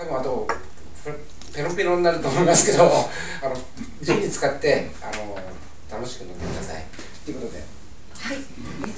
多分あとペロペロになると思いますけど、ジンに使って楽しく飲んでくださいということで。 はい。